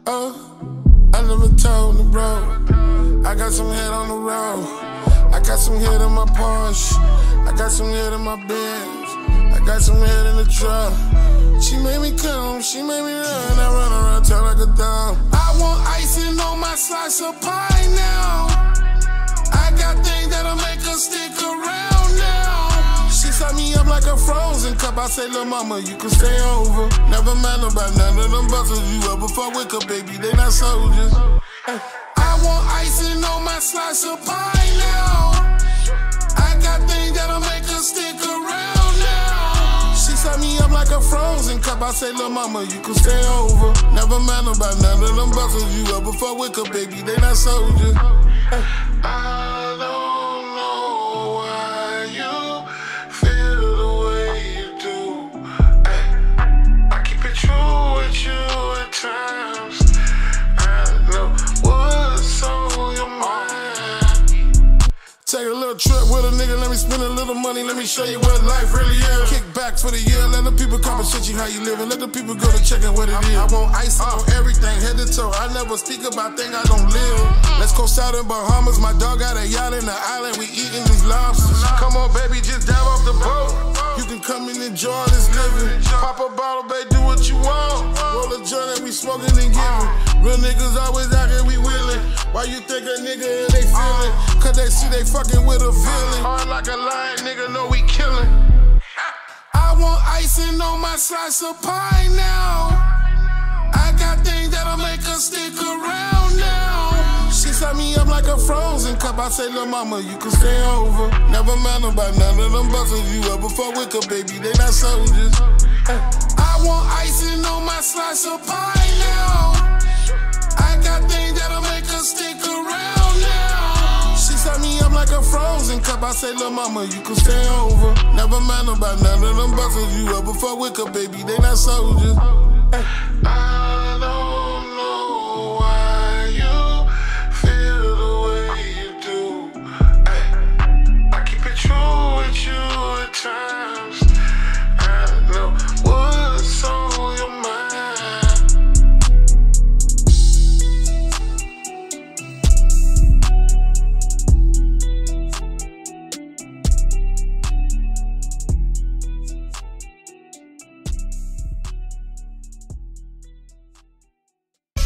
I never told the bro. I got some head on the road. I got some head in my Porsche. I got some head in my Benz. I got some head in the truck. She made me come, she made me run. I run around town like a dog. I want icing on my slice of pie now. I got things that'll make her stick around now. She set me up like a frozen cup. I say, little mama, you can stay over. Never mind about none of them buzzers you ever fuck with, cause baby, they not soldiers. I want icing on my slice of pie now. I got things that'll make her stick around now. She set me up like a frozen cup. I say, little mama, you can stay over. Never mind about none of them buzzers you ever fuck with, cause baby, they not soldiers. I don't know why you feel the way you do. I keep it true with you at times. I know what's on your mind. Take a little trip with a nigga, let me spend a little money, let me show you what life really is. Kick back for the year, let the people compensate you how you living, let the people go to checking what it is. I want ice on everything, head to toe. I never speak about things I don't live. Let's go south in Bahamas, my dog got a yacht in the island, we eating these lobsters. Come on baby, just dive off the boat. You can come and enjoy this living. Pop a bottle, babe, do what you want. Roll a joint and we smoking and giving. Real niggas always out here, we willing. Why you think a nigga and they feeling? Cause they see they fucking with a villain. Hard like a lion, nigga, know we killing. I want icing on my slice of pie now. I got things that'll make her stick around now. She set me up like a frozen cup. I say, little mama, you can stay over. Never mind about none of them buzzers you ever fuck with, cause baby, they not soldiers. I want icing on my slice of pie now. I got things that'll make her stick around now. She set me up like a frozen cup. I say, little mama, you can stay over. Never mind about none of them buzzers you ever fuck with, cause baby, they not soldiers. I don't